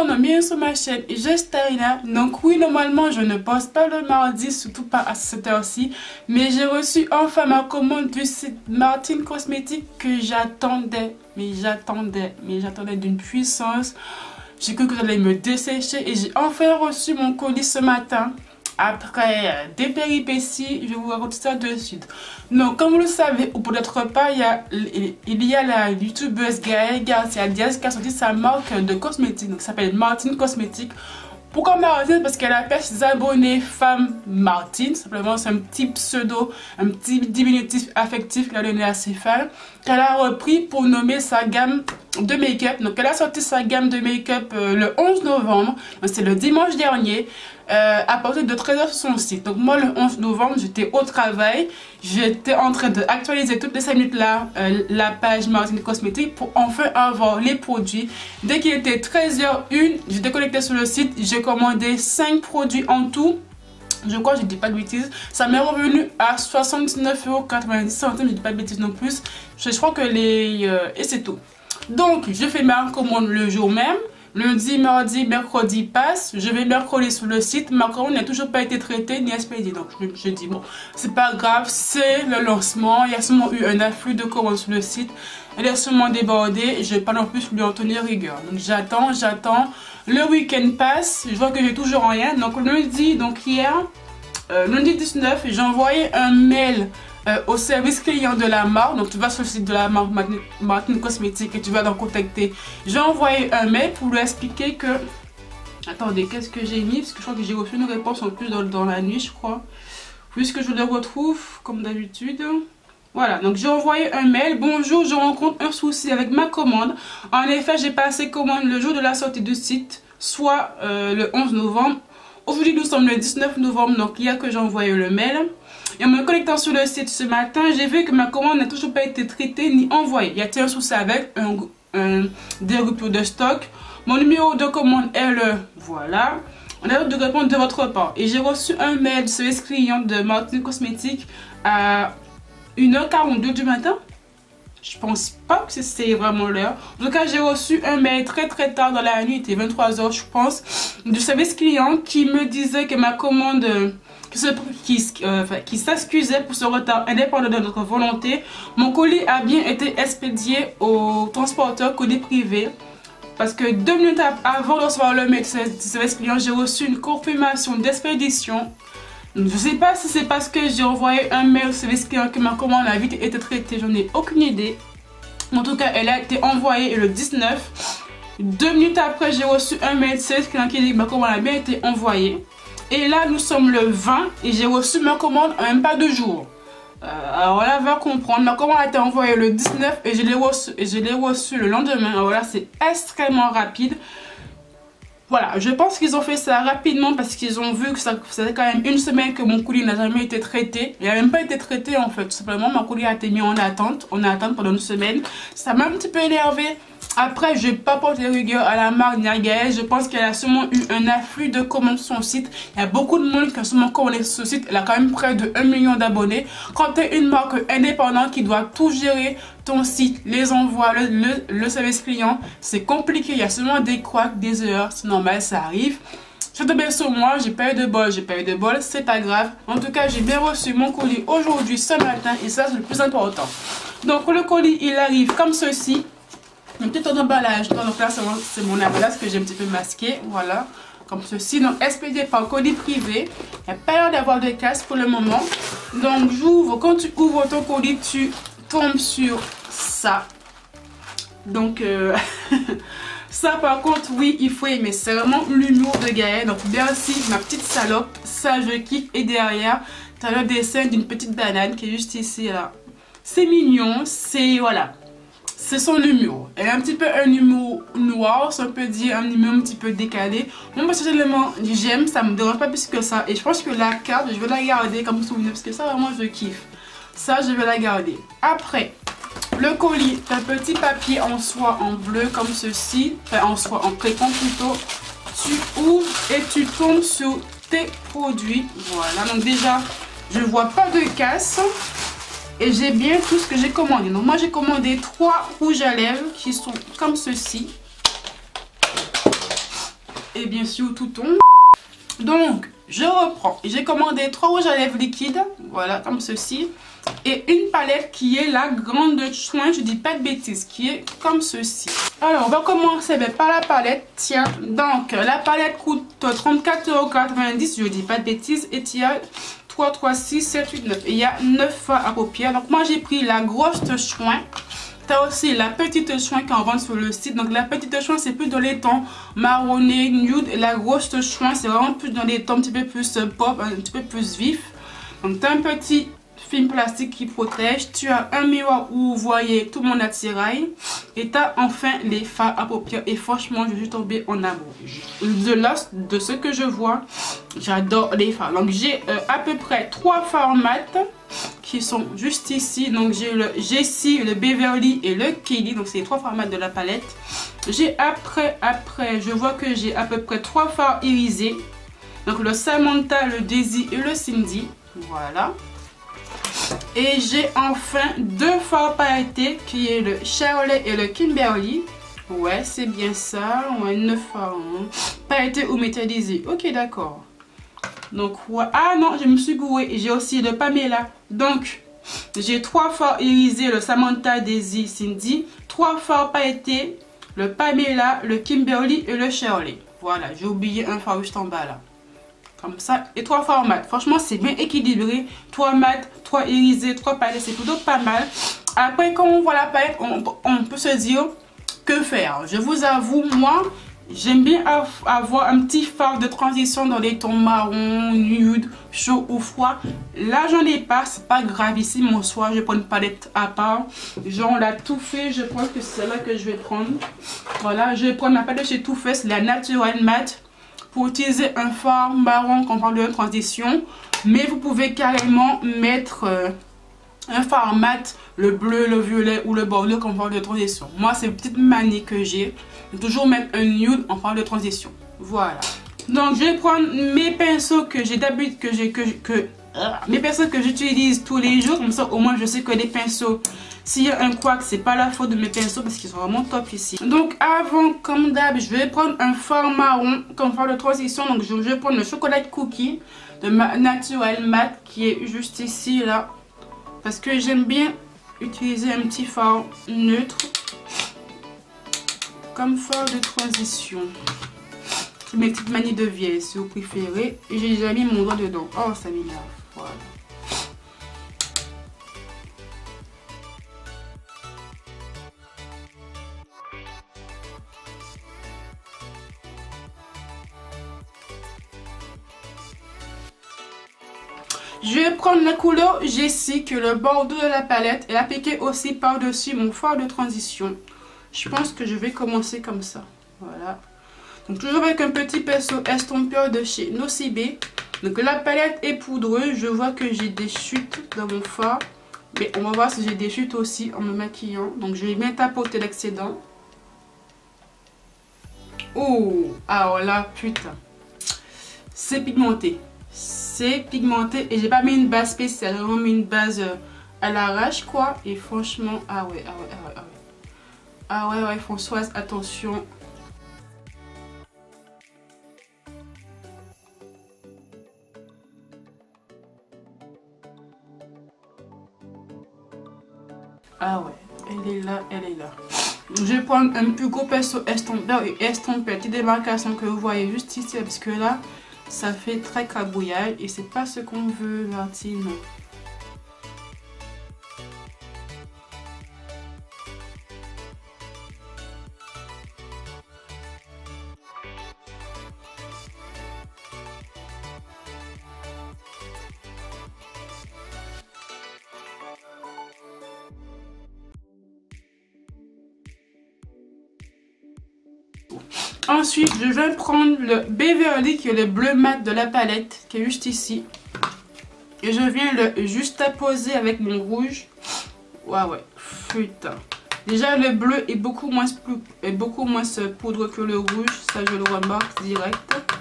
Bonjour, bienvenue sur ma chaîne Gestarina. Donc oui, normalement je ne poste pas le mardi, surtout pas à cette heure-ci. Mais j'ai reçu enfin ma commande du site Martin Cosmétiques que j'attendais. Mais j'attendais d'une puissance. J'ai cru que j'allais me dessécher et j'ai enfin reçu mon colis ce matin. Après des péripéties, je vous raconte ça de suite. Donc, comme vous le savez, ou peut-être pas, il y a la youtubeuse Gaëlle Garcia Diaz qui a sorti sa marque de cosmétiques. Donc, ça s'appelle Martin Cosmétiques. Pourquoi Martine? Parce qu'elle appelle ses abonnés femmes Martine. Simplement, c'est un petit pseudo, un petit diminutif affectif qu'elle a donné à ses fans. Qu'elle a repris pour nommer sa gamme de make-up. Donc, elle a sorti sa gamme de make-up le 11 novembre. C'est le dimanche dernier. À partir de 13h sur son site. Donc moi le 11 novembre j'étais au travail, j'étais en train d'actualiser toutes les 5 minutes là la page Martin Cosmétiques pour enfin avoir les produits. Dès qu'il était 13h01, j'étais connectée sur le site, j'ai commandé 5 produits en tout. Je crois, je dis pas de bêtises, ça m'est revenu à 79,90 €, je dis pas de bêtises non plus. Je crois que et c'est tout. Donc je fais ma commande le jour même. Lundi, mardi, mercredi passe. Je vais mercredi sur le site. Ma commande n'a toujours pas été traitée ni expédiée. Donc je dis bon, c'est pas grave, c'est le lancement. Il y a sûrement eu un afflux de commandes sur le site. Elle est sûrement débordée. Je ne vais pas non plus lui en tenir rigueur. Donc j'attends. Le week-end passe. Je vois que j'ai toujours rien. Donc lundi, donc hier, lundi 19, j'ai envoyé un mail au service client de la marque. Donc tu vas sur le site de la marque Martin Cosmétiques et tu vas leur contacter. J'ai envoyé un mail pour lui expliquer que... Attendez, qu'est-ce que j'ai mis? Parce que je crois que j'ai reçu une réponse en plus dans la nuit, je crois. Puisque je le retrouve comme d'habitude. Voilà, donc j'ai envoyé un mail. Bonjour, je rencontre un souci avec ma commande. En effet, j'ai passé commande le jour de la sortie du site, soit le 11 novembre. Aujourd'hui, nous sommes le 19 novembre, donc hier que j'ai envoyé le mail. Et en me connectant sur le site ce matin, j'ai vu que ma commande n'a toujours pas été traitée ni envoyée. Y a-t-il un souci avec des ruptures de stock? Mon numéro de commande est le voilà. On a de répondre de votre part. Et j'ai reçu un mail de service client de Martin Cosmétiques à 1h42 du matin. Je pense pas que c'est vraiment l'heure. En tout cas, j'ai reçu un mail très tard dans la nuit, il était 23 h je pense, du service client qui me disait que ma commande, qui s'excusait pour ce retard indépendant de notre volonté. Mon colis a bien été expédié au transporteur colis privé. Parce que 2 minutes avant de recevoir le mail du service client, j'ai reçu une confirmation d'expédition. Je ne sais pas si c'est parce que j'ai envoyé un mail au service client que ma commande a vite été traitée, j'en ai aucune idée. En tout cas, elle a été envoyée le 19. 2 minutes après, j'ai reçu un mail du service client qui dit que ma commande a bien été envoyée. Et là, nous sommes le 20 et j'ai reçu ma commande en même pas 2 jours. Alors là, va comprendre, ma commande a été envoyée le 19 et je l'ai reçu le lendemain. Alors là, c'est extrêmement rapide. Voilà, je pense qu'ils ont fait ça rapidement parce qu'ils ont vu que ça faisait quand même une semaine que mon colis n'a jamais été traité. Il n'a même pas été traité en fait, tout simplement. Mon colis a été mis en attente pendant une semaine. Ça m'a un petit peu énervé. Après, je n'ai pas porté rigueur à la marque Gaëlle. Je pense qu'elle a sûrement eu un afflux de commandes sur son site. Il y a beaucoup de monde qui a sûrement commandé sur ce site. Elle a quand même près de 1 million d'abonnés. Quand tu es une marque indépendante qui doit tout gérer, ton site, les envois, le service client, c'est compliqué. Il y a seulement des couacs, des erreurs. C'est normal, ça arrive. Je te baisse sur moi, j'ai pas eu de bol, c'est pas grave. En tout cas, j'ai bien reçu mon colis aujourd'hui, ce matin, et ça, c'est le plus important. Donc, le colis, il arrive comme ceci. Un petit emballage. Donc là, c'est mon emballage que j'ai un petit peu masqué. Voilà, comme ceci. Donc, expédié par colis privé. Il n'y a pas l'air d'avoir de casse pour le moment. Donc, j'ouvre. Quand tu ouvres ton colis, tu tombes sur ça. Donc, ça, par contre, oui, il faut aimer. C'est vraiment l'humour de Gaëlle. Donc, merci, ma petite salope. Ça, je kiffe. Et derrière, tu as le dessin d'une petite banane qui est juste ici. Là. C'est mignon. C'est, voilà. C'est son humour. Elle a un petit peu un humour noir, si on peut dire, un humour un petit peu décalé. Moi, personnellement, j'aime, ça me dérange pas plus que ça. Et je pense que la carte, je vais la garder comme souvenir, parce que ça, vraiment, je kiffe. Ça, je vais la garder. Après, le colis, un petit papier en soie en bleu, comme ceci. Enfin, en soie, en crépon plutôt. Tu ouvres et tu tombes sur tes produits. Voilà, donc déjà, je vois pas de casse. Et j'ai bien tout ce que j'ai commandé. Donc moi j'ai commandé 3 rouges à lèvres qui sont comme ceci. et bien sûr tout tombe. Donc je reprends, j'ai commandé 3 rouges à lèvres liquides, voilà comme ceci, et une palette qui est la grande soin, je dis pas de bêtises, qui est comme ceci. Alors on va commencer par la palette, tiens, donc la palette coûte 34,90 €, je dis pas de bêtises, et il y a 3, 3, 6, 7, 8, 9, et il y a 9 fards à paupières. Donc moi j'ai pris la grosse soin. Tu as aussi la petite soin qu'on vend sur le site. Donc la petite soin c'est plus dans les tons marronné, nude. Et la grosse soin c'est vraiment plus dans les tons un petit peu plus pop, un petit peu plus vif. Donc tu as un petit film plastique qui protège. Tu as un miroir où vous voyez tout mon attirail. Et tu as enfin les fards à paupières. Et franchement je suis tombée en amour. De ce que je vois, j'adore les fards. Donc j'ai à peu près 3 fards mat qui sont juste ici. Donc j'ai le Jessie, le Beverly et le Kelly. Donc c'est les 3 fards mat de la palette. J'ai après je vois que j'ai à peu près 3 fards irisés. Donc le Samantha, le Daisy et le Cindy. Voilà. Et j'ai enfin 2 fards pailletés qui est le Charlotte et le Kimberly. Ouais, c'est bien ça. Ouais, 9 fards. Hein. Pailletés ou métallisés. Ok, d'accord. Donc, ouais. Ah non, je me suis gourée. J'ai aussi le Pamela. Donc, j'ai 3 fards irisés, le Samantha, Daisy, Cindy. 3 fards pailletés, le Pamela, le Kimberly et le Shirley. Voilà, j'ai oublié un fard juste en bas là. Comme ça. Et 3 fards mat. Franchement, c'est bien équilibré. 3 mat, 3 irisés, 3 pailletés. C'est plutôt pas mal. Après, quand on voit la palette, on peut se dire que faire. Je vous avoue, moi, j'aime bien avoir un petit fard de transition dans les tons marron, nude, chaud ou froid. Là, j'en ai pas, c'est pas grave. Ici, mon soir, je prends une palette à part. Genre, la Too Faced, je pense que c'est celle-là que je vais prendre. Voilà, je vais prendre ma palette chez Too Faced, la Natural Matte, pour utiliser un fard marron qu'on parle de transition. Mais vous pouvez carrément mettre un fard mat, le bleu, le violet ou le bordeaux qu'on parle de transition. Moi, c'est une petite manie que j'ai. Toujours mettre un nude en parle de transition. Voilà. Donc, je vais prendre mes pinceaux que j'ai d'habitude, mes pinceaux que j'utilise tous les jours. Comme ça, au moins, je sais que les pinceaux, s'il y a un couac, c'est pas la faute de mes pinceaux parce qu'ils sont vraiment top ici. Donc, avant, comme d'hab, je vais prendre un fard marron comme fard de transition. Donc, je vais prendre le chocolat cookie de ma Natural Matte qui est juste ici, là. Parce que j'aime bien utiliser un petit fard neutre comme fard de transition. C'est mes petites manies de vieille si vous préférez. Et j'ai déjà mis mon doigt dedans. Oh, ça m'énerve. Voilà. Je vais prendre la couleur Jessie, que le bordeaux de la palette, et appliquer aussi par-dessus mon fard de transition. Je pense que je vais commencer comme ça. Voilà. Donc toujours avec un petit pinceau estompeur de chez Nocibé. Donc la palette est poudreuse. Je vois que j'ai des chutes dans mon fard. Mais on va voir si j'ai des chutes aussi en me maquillant. Donc je vais bien tapoter l'excédent. Oh, alors là, putain. C'est pigmenté. C'est pigmenté et j'ai pas mis une base spéciale, j'ai vraiment mis une base à l'arrache quoi. Et franchement, ah ouais, Françoise, attention. Ah ouais, elle est là, elle est là. Je vais prendre un plus gros pinceau estompeur et estomper, petite démarcation que vous voyez juste ici parce que là, ça fait très cabouillage et c'est pas ce qu'on veut, Martine. Ensuite, je vais prendre le Beverly qui est le bleu mat de la palette qui est juste ici. Et je viens le juste apposer avec mon rouge. Ouais, putain. Déjà le bleu est beaucoup moins poudreux que le rouge. Ça je le remarque direct.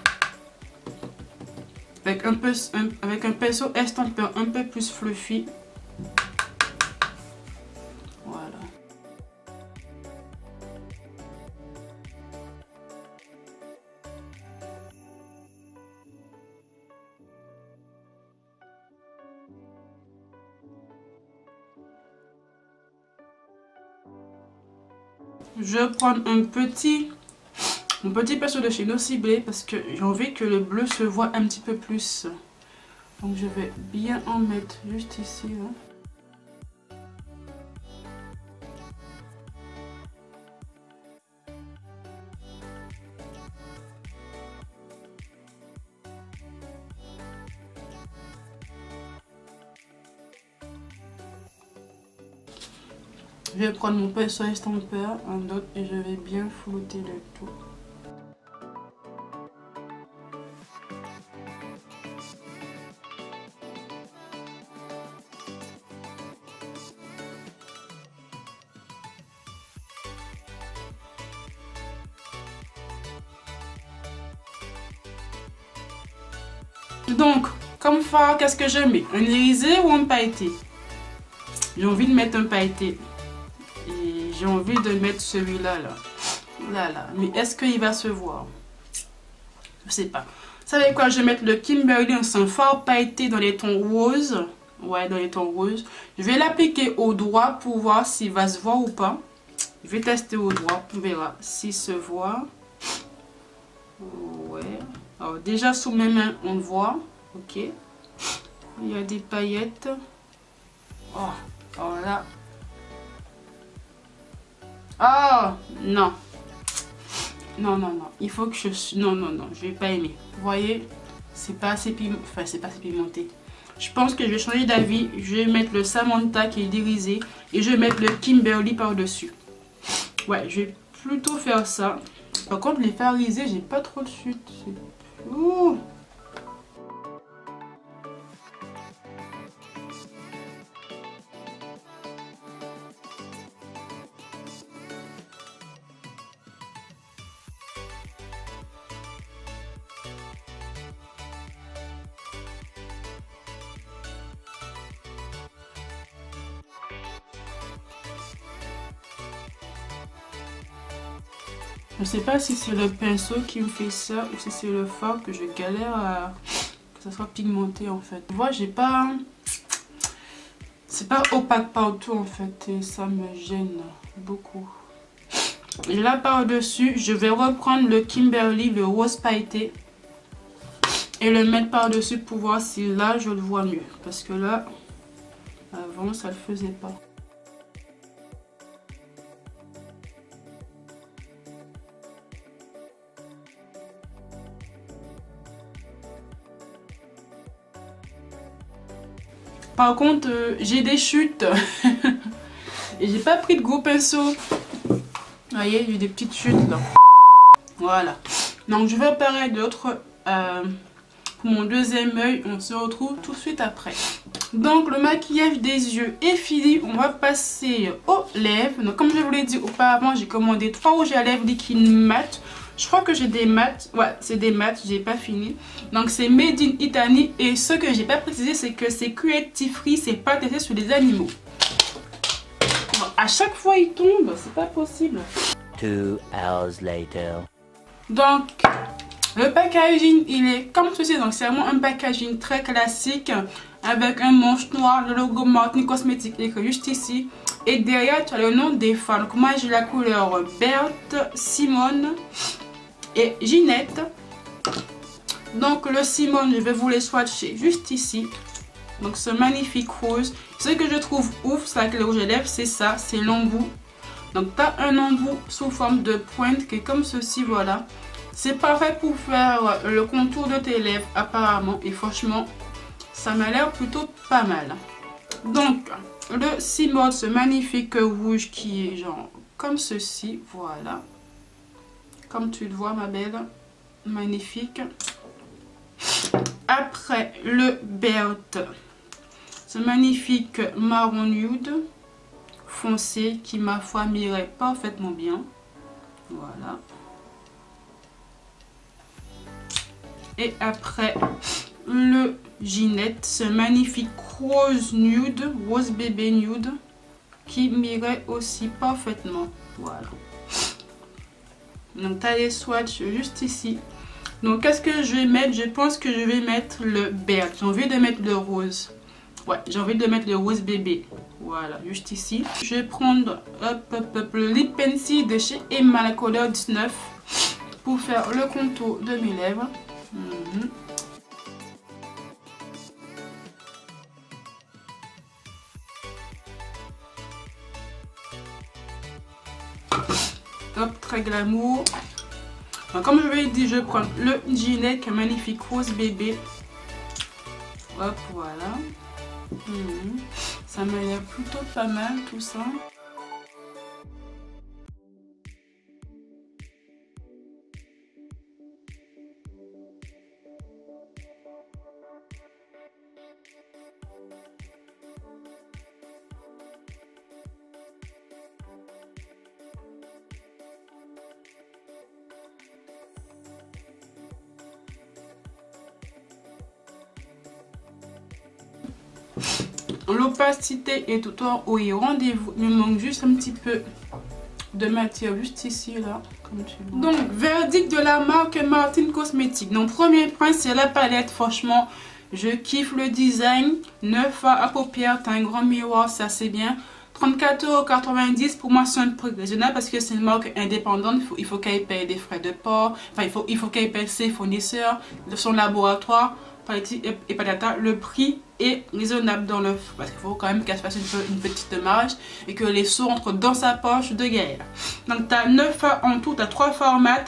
Avec un pinceau estompeur un peu plus fluffy. Voilà. je vais prendre mon petit pinceau de chez No Ciblé parce que j'ai envie que le bleu se voit un petit peu plus. Donc je vais bien en mettre juste ici. Là. Je vais prendre mon pinceau estompeur, un autre, et je vais bien flouter le tout. Donc, comme phare, qu'est-ce que je mets? Un irisé ou un pailleté? J'ai envie de mettre un pailleté. Et j'ai envie de mettre celui-là, là. Mais est-ce qu'il va se voir? Je sais pas. Vous savez quoi? Je vais mettre le Kimberly, un fard pailleté dans les tons roses. Ouais, dans les tons roses. Je vais l'appliquer au doigt pour voir s'il va se voir ou pas. Je vais tester au doigt. On verra s'il se voit. Ouais. Alors, déjà sous mes mains, on le voit. Ok. Il y a des paillettes. Oh, voilà. Oh, non. Non. Il faut que je... Non. Je vais pas aimer. Vous voyez, c'est pas assez pimenté. Enfin, c'est pas assez pimenté. Je pense que je vais changer d'avis. Je vais mettre le Samantha qui est irisé. Et je vais mettre le Kimberly par-dessus. Ouais, je vais plutôt faire ça. Par contre, les fards irisés, j'ai pas trop de chute. Ouh. Je sais pas si c'est le pinceau qui me fait ça ou si c'est le fard que je galère à que ça soit pigmenté en fait. Tu vois, j'ai pas... C'est pas opaque partout en fait et ça me gêne beaucoup. Et là par-dessus, je vais reprendre le Kimberly, le rose pailleté et le mettre par-dessus pour voir si là je le vois mieux. Parce que là, avant ça le faisait pas. Par contre, j'ai des chutes. Et j'ai pas pris de gros pinceau. Vous voyez, j'ai des petites chutes là. Voilà. Donc je vais opérer d'autres pour mon deuxième œil. On se retrouve tout de suite après. Donc le maquillage des yeux est fini. On va passer aux lèvres. Donc comme je vous l'ai dit auparavant, j'ai commandé 3 rouges à lèvres liquide mat. Je crois que j'ai des mats. Ouais, c'est des mats. J'ai pas fini. Donc c'est Made in Italy. Et ce que j'ai pas précisé, c'est que c'est cruelty free. C'est pas testé sur les animaux. Bon, à chaque fois il tombe. C'est pas possible. 2 hours later. Donc le packaging il est comme ceci. Donc c'est vraiment un packaging très classique. Avec un manche noir. Le logo Martin Cosmetics écrit juste ici. Et derrière tu as le nom des fans. Donc moi j'ai la couleur Berthe, Simone et Ginette. Donc le Simone, je vais vous les swatcher juste ici. Donc ce magnifique rose. Ce que je trouve ouf, c'est avec le rouge à lèvres, c'est ça, c'est l'embout. Donc tu as un embout sous forme de pointe qui est comme ceci, voilà. C'est parfait pour faire le contour de tes lèvres apparemment. Et franchement, ça m'a l'air plutôt pas mal. Donc le Simone, ce magnifique rouge qui est genre comme ceci, voilà. Comme tu le vois ma belle, magnifique. Après le Berthe, ce magnifique marron nude foncé qui ma foi m'irait parfaitement bien. Voilà. Et après le Ginette, ce magnifique rose nude, rose bébé nude qui m'irait aussi parfaitement. Voilà. Donc tu as les swatchs juste ici. Donc qu'est-ce que je vais mettre? Je pense que je vais mettre le Berthe. J'ai envie de mettre le rose. Ouais, j'ai envie de mettre le rose bébé. Voilà, juste ici. Je vais prendre le lip pencil de chez Emma, la couleur 19, pour faire le contour de mes lèvres. Hop, très glamour. Donc, comme je vous l'ai dit, je prends le Gillette magnifique rose bébé. Hop, voilà. Ça m'a l'air plutôt pas mal tout ça. L'opacité est tout au rendez-vous. Il me manque juste un petit peu de matière juste ici là, comme tu vois. Donc verdict de la marque Martin Cosmetics. Donc premier point, c'est la palette. Franchement, je kiffe le design. 9 fards à paupières, t'as un grand miroir, ça c'est bien. 34,90 € pour moi, c'est un prix raisonnable parce que c'est une marque indépendante. Il faut qu'elle paye des frais de port. Enfin, il faut qu'elle paye ses fournisseurs, de son laboratoire. Et patata, le prix est raisonnable dans le parce qu'il faut quand même qu'elle se fasse une petite marge et que les sous rentrent dans sa poche de guerre. Donc tu as 9 fards en tout, tu as 3 fards mat,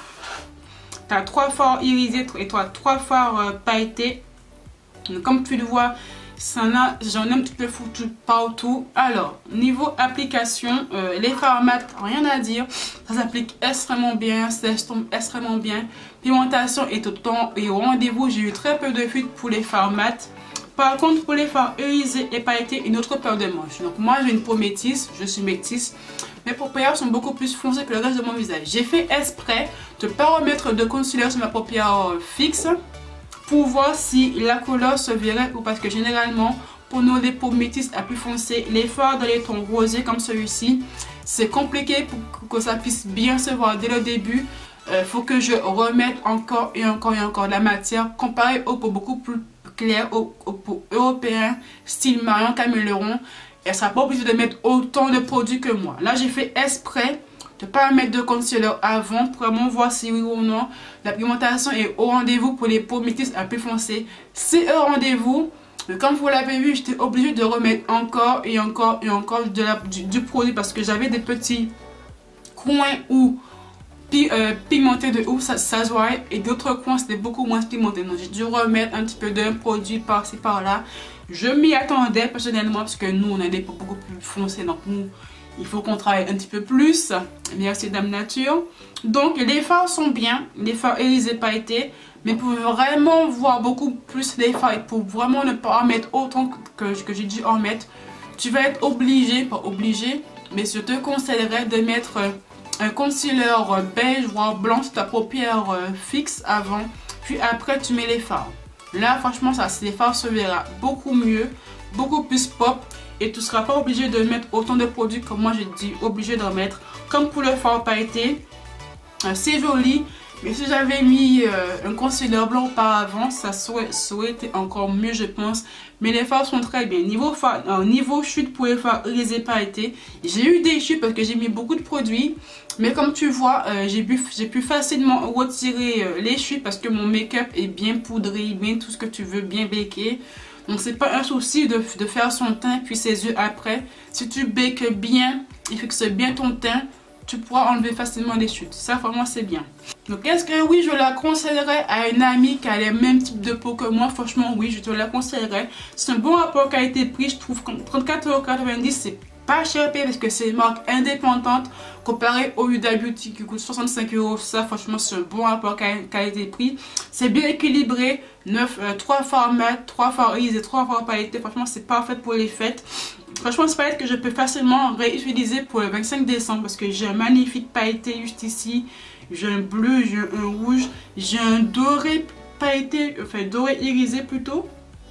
tu as 3 fards irisés et tu as 3 fards pailletés. Donc, comme tu le vois, j'en ai un petit peu foutu partout. Alors niveau application, les fards mat, rien à dire, ça s'applique extrêmement bien, ça tombe extrêmement bien. Pigmentation est au rendez-vous. J'ai eu très peu de fuite pour les fards mat. Par contre pour les fards irisés et pailletés, une autre paire de manches. Donc moi j'ai une peau métisse, je suis métisse. Mes paupières sont beaucoup plus foncées que le reste de mon visage. J'ai fait exprès de ne pas remettre de concealer sur ma paupière fixe pour voir si la couleur se verrait ou parce que généralement pour nous les peaux métisses à plus foncées, les fards dans les tons rosés comme celui-ci, c'est compliqué pour que ça puisse bien se voir dès le début. Faut que je remette encore et encore et encore de la matière comparé aux peaux beaucoup plus claires, aux peaux européens style Marion Caméléon. Elle sera pas obligée de mettre autant de produits que moi. Là j'ai fait exprès de ne pas mettre de concealer avant pour vraiment voir si oui ou non la pigmentation est au rendez-vous pour les peaux métisses à plus foncées. C'est au rendez-vous. Mais comme vous l'avez vu, j'étais obligée de remettre encore et encore et encore du produit parce que j'avais des petits coins où pigmenté de ouf, ça se voyait, et d'autres coins c'était beaucoup moins pigmenté. Donc j'ai dû remettre un petit peu d'un produit par-ci par-là. Je m'y attendais personnellement parce que nous on a des peaux beaucoup plus foncées, donc nous il faut qu'on travaille un petit peu plus. Merci Dame Nature. Donc les fards sont bien, les fards irisés pailletés, mais pour vraiment voir beaucoup plus les fards et pour vraiment ne pas en mettre autant que j'ai dû en mettre, tu vas être obligé, pas obligé, mais je te conseillerais de mettre un concealer beige voire blanc sur ta paupière fixe avant, puis après tu mets les fards. Là franchement les fards se verra beaucoup mieux, beaucoup plus pop, et tu ne seras pas obligé de mettre autant de produits comme moi j'ai dit obligé d'en mettre. Comme pour le fard pailleté, c'est joli, mais si j'avais mis un concealer blanc auparavant, ça aurait été encore mieux je pense. Mais les fards sont très bien. Niveau chute pour les fards irisés pailletés, j'ai eu des chutes parce que j'ai mis beaucoup de produits. Mais comme tu vois, j'ai pu facilement retirer les chutes parce que mon make-up est bien poudré, bien tout ce que tu veux, bien baqué. Donc c'est pas un souci de faire son teint puis ses yeux après. Si tu bakes bien et fixes bien ton teint, tu pourras enlever facilement les chutes. Ça vraiment c'est bien. Donc est-ce que oui je la conseillerais à une amie qui a le même type de peau que moi? Franchement oui, je te la conseillerais. C'est un bon rapport qualité-prix. Je trouve que 34,90 € c'est pas cher payé parce que c'est une marque indépendante comparé au Huda Beauty qui coûte 65 €. Ça franchement c'est un bon rapport qualité-prix. C'est bien équilibré. 3 fards mat, 3 fards irisés, 3 fards pailletés. Franchement c'est parfait pour les fêtes. Franchement c'est palette que je peux facilement réutiliser pour le 25 décembre parce que j'ai un magnifique pailleté juste ici. J'ai un bleu, j'ai un rouge, j'ai un doré pailleté, enfin doré irisé plutôt.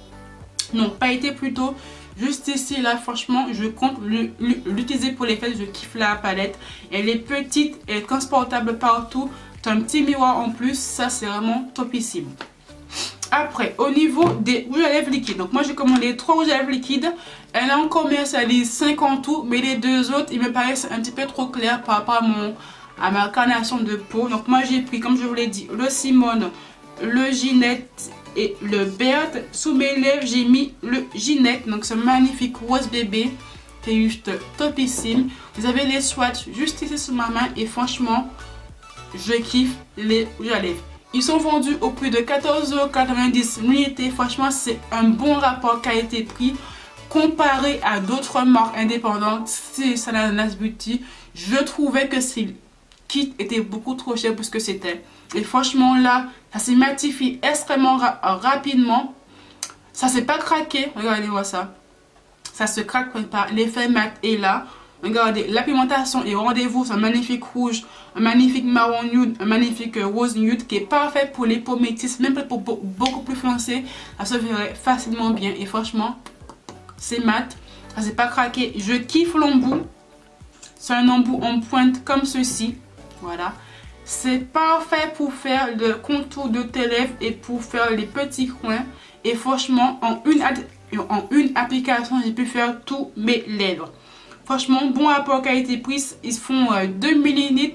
Non, pailleté plutôt. Juste ici là franchement je compte l'utiliser pour les fêtes. Je kiffe la palette. Elle est petite, elle est transportable partout. Tu as un petit miroir en plus, ça c'est vraiment topissime. Après, au niveau des rouges à lèvres liquides. Donc moi j'ai commandé 3 rouges à lèvres liquides. Elle est en commerce, elle dit 5 en tout. Mais les 2 autres, ils me paraissent un petit peu trop clairs par rapport à ma carnation de peau. Donc moi j'ai pris, comme je vous l'ai dit, le Simone, le Ginette et le Berthe. Sous mes lèvres, j'ai mis le Ginette. Donc ce magnifique rose bébé qui est juste topissime. Vous avez les swatchs juste ici sous ma main. Et franchement, je kiffe les rouges à lèvres. Ils sont vendus au prix de 14,90 € l'unité. Franchement, c'est un bon rapport qualité-prix comparé à d'autres marques indépendantes. C'est Sananas Beauty. Je trouvais que ces kits étaient beaucoup trop chers pour ce que c'était. Et franchement, là, ça s'est matifié extrêmement rapidement. Ça s'est pas craqué. Regardez-moi ça. Ça se craque pas. L'effet mat est là. Regardez, la pigmentation est au rendez-vous. C'est un magnifique rouge, un magnifique marron nude, un magnifique rose nude qui est parfait pour les peaux métisses, même pour beaucoup plus foncées. Ça se verrait facilement bien. Et franchement, c'est mat. Ça s'est pas craqué. Je kiffe l'embout. C'est un embout en pointe comme ceci. Voilà. C'est parfait pour faire le contour de tes lèvres et pour faire les petits coins. Et franchement, en une application, j'ai pu faire tous mes lèvres. Franchement, bon rapport qualité-prix. Ils font 2 ml.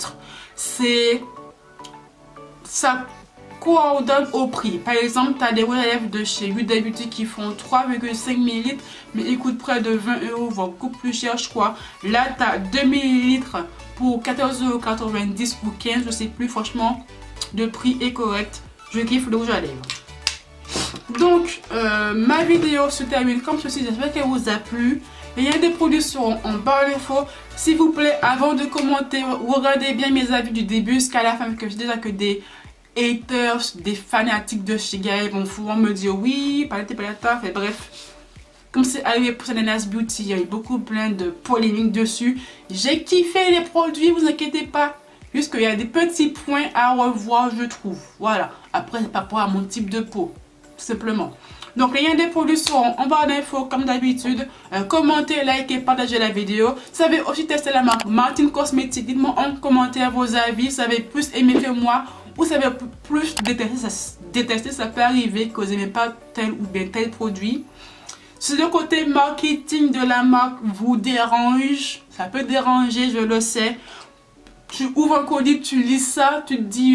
Ça coordonne au prix. Par exemple, tu as des rouges à lèvres de chez Huda Beauty qui font 3,5 ml. Mais ils coûtent près de 20 €, voire beaucoup plus cher, je crois. Là, tu as 2 ml pour 14,90 € ou 15 €, je sais plus. Franchement, le prix est correct. Je kiffe le rouge à lèvres. Donc, ma vidéo se termine comme ceci. J'espère qu'elle vous a plu. Il y a des produits seront en barre d'infos. S'il vous plaît, avant de commenter, regardez bien mes avis du début jusqu'à la fin. Parce que je sais déjà que des haters, des fanatiques de chez Gaël vont souvent me dire oui, palette, et bref. Comme c'est arrivé pour Sananas Beauty, il y a eu plein de polémiques dessus. J'ai kiffé les produits, vous inquiétez pas. Juste qu'il y a des petits points à revoir, je trouve. Voilà. Après, c'est par rapport à mon type de peau. Tout simplement. Donc les liens des produits seront en barre d'infos comme d'habitude. Commentez, likez, partagez la vidéo. Vous savez aussi tester la marque Martine Cosmetics. Dites-moi en commentaire vos avis. Vous savez plus aimer que moi ou vous savez plus détester. Ça peut arriver que vous n'aimez pas tel ou bien tel produit. Si le côté marketing de la marque vous dérange, ça peut déranger, je le sais. Tu ouvres un colis, tu lis ça, tu te dis...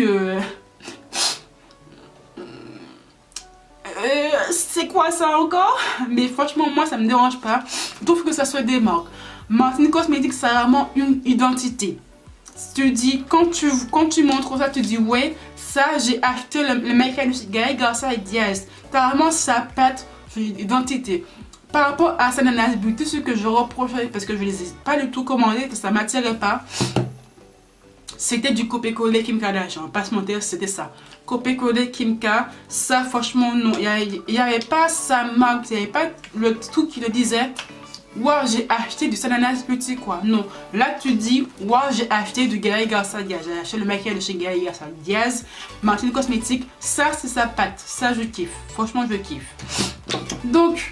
c'est quoi ça encore? Mais franchement, moi ça me dérange pas. Je trouve que ça soit des marques. Martine Cosmetics, ça a vraiment une identité. Tu dis, quand tu montres ça, tu dis ouais, ça j'ai acheté le make-up de Gaël Garcia et Diaz. T'as vraiment sa patte, une identité. Par rapport à Sananas Beauty, ce que je reproche, parce que je ne les ai pas du tout commandés, que ça ne m'attirait pas. C'était du copier-coller Kim Kardashian, pas se mentir, c'était ça. Copier-coller Kim K, ça franchement non, il n'y avait pas sa marque, il n'y avait pas le truc qui le disait. Wow, j'ai acheté du Sananas Beauty quoi. Non, là tu dis, wow, j'ai acheté du Gaël Garcia Diaz, j'ai acheté le maquillage de chez Gaël Garcia Diaz, Martine Cosmetics, ça c'est sa patte, ça je kiffe, franchement je kiffe. Donc,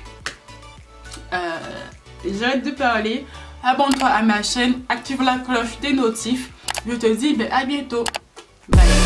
j'arrête de parler, abonne-toi à ma chaîne, active la cloche des notifs. Je te dis à bientôt. Bye.